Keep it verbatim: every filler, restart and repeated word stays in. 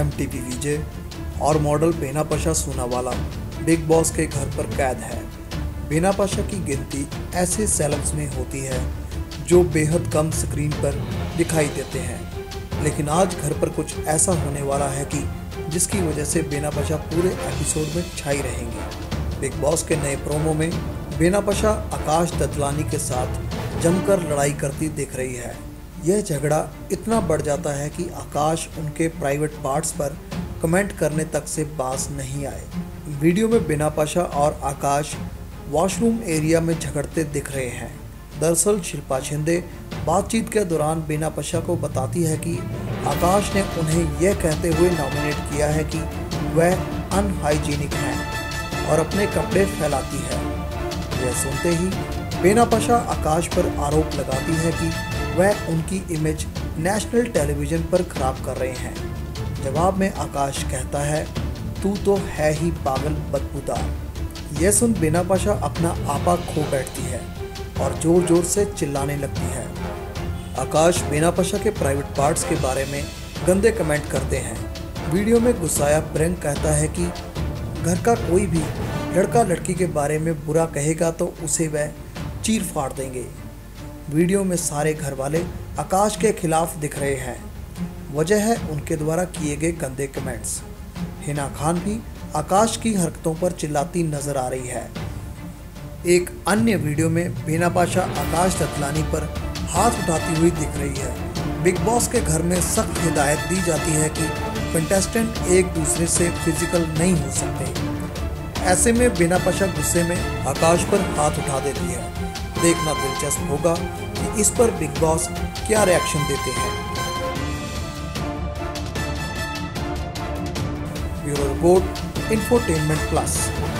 M T V Vijay और model Bina Pasha Sonawala Bigg Boss के घर पर कैद है। बीना पाशा की गिनती ऐसे सेलेब्स में होती है जो बेहद कम स्क्रीन पर दिखाई देते हैं, लेकिन आज घर पर कुछ ऐसा होने वाला है कि जिसकी वजह से बीना पाशा पूरे एपिसोड में छाई रहेंगी। बिग बॉस के नए प्रोमो में बीना पाशा आकाश ददलानी के साथ जमकर लड़ाई करती दिख रही है। यह झगड़ा इतना बढ़ जाता है कि आकाश उनके प्राइवेट पार्ट्स पर कमेंट करने तक से बाज नहीं आए। वीडियो में बीना पाशा और आकाश वॉशरूम एरिया में झगड़ते दिख रहे हैं। दरअसल शिल्पा शिंदे बातचीत के दौरान बीना पाशा को बताती है कि आकाश ने उन्हें यह कहते हुए नॉमिनेट किया है कि वह अनहाइजीनिक हैं और अपने कपड़े फैलाती है। यह सुनते ही बीना पाशा आकाश पर आरोप लगाती है कि वह उनकी इमेज नेशनल टेलीविज़न पर खराब कर रहे हैं। जवाब में आकाश कहता है, तू तो है ही पागल बदबूदार। यह सुन बीना पाशा अपना आपा खो बैठती है और जोर जोर से चिल्लाने लगती है। आकाश बीना पाशा के प्राइवेट पार्ट्स के बारे में गंदे कमेंट करते हैं। वीडियो में गुस्साया प्रियंक कहता है कि घर का कोई भी लड़का लड़की के बारे में बुरा कहेगा तो उसे वह चीर फाड़ देंगे। वीडियो में सारे घर वाले आकाश के खिलाफ दिख रहे हैं। वजह है उनके द्वारा किए गए गंदे कमेंट्स। हिना खान भी आकाश की हरकतों पर चिल्लाती नजर आ रही है। एक अन्य वीडियो में बीना पाशा आकाश ददलानी पर हाथ उठाती हुई दिख रही है। बिग बॉस के घर में सख्त हिदायत दी जाती है कि कंटेस्टेंट एक दूसरे से फिजिकल नहीं हो सकते। ऐसे में बीना पाशा गुस्से में आकाश पर हाथ उठा देती है। देखना दिलचस्प होगा कि इस पर बिग बॉस क्या रिएक्शन देते हैं। Bureau report, infotainment plus.